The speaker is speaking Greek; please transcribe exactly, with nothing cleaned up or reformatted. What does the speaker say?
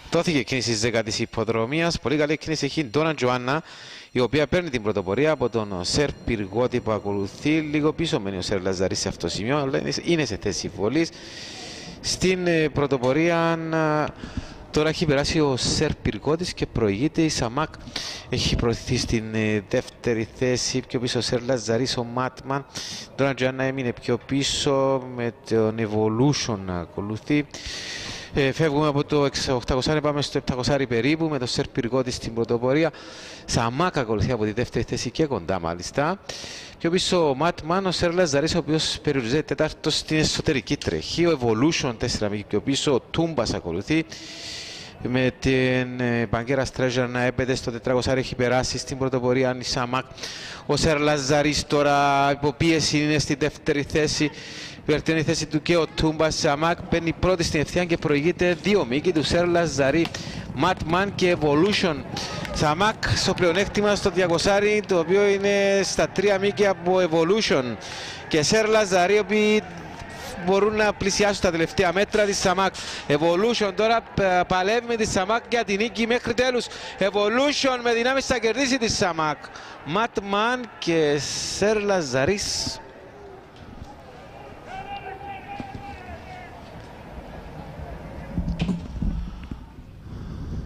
Δόθηκε κίνηση της δεκάτης υποδρομίας. Πολύ καλή κίνηση έχει η Ντόνα Τζοάννα, η οποία παίρνει την πρωτοπορία από τον Σερ Πυργότη που ακολουθεί. Λίγο πίσω μένει ο Σερ Λαζαρής σε αυτό το σημείο, αλλά είναι σε θέση βολής. Στην πρωτοπορία τώρα έχει περάσει ο Σερ Πυργότης και προηγείται η Σαμάκ. Έχει προωθηθεί στην δεύτερη θέση. Πιο πίσω ο Σερ Λαζαρής, ο Μάτμαν. Ντόνα Τζοάννα έμεινε πιο πίσω με τον Evolution να ακολουθεί. Ε, φεύγουμε από το οκτακόσια, πάμε στο επτακόσια περίπου με το Σερ Πυργότη στην πρωτοπορία. Σαμάκ ακολουθεί από τη δεύτερη θέση και κοντά μάλιστα. Πιο πίσω ο Μάτμαν, ο Σερ Λαζαρής, ο οποίος περιορίζεται τέταρτος στην εσωτερική τρεχή. Ο Evolution τέσσερα μήκη πιο πίσω, ο Τούμπας ακολουθεί. Με την Μπαγκέρα Treasure να έπεται στο τετρακόσια, έχει περάσει στην πρωτοπορία η Σαμάκ. Ο Σερ Λαζαρής τώρα υποπίεση είναι στη δεύτερη θέση. Περτείνει η θέση του και ο Τούμπας. Σαμάκ παίρνει πρώτη στην ευθεία και προηγείται δύο μήκη του Σερ Λαζαρή, Ματμάν και Evolution. Σαμάκ στο πλεονέκτημα στο διακόσια, το οποίο είναι στα τρία μήκη από Evolution και Σερ Λαζαρή, οι οποίοι μπορούν να πλησιάσουν τα τελευταία μέτρα της Σαμάκ. Evolution τώρα παλεύει με τη Σαμάκ για την νίκη μέχρι τέλους. Evolution με δυνάμεις θα κερδίσει τη Σαμάκ. Ματμάν και Σερ Λαζαρής.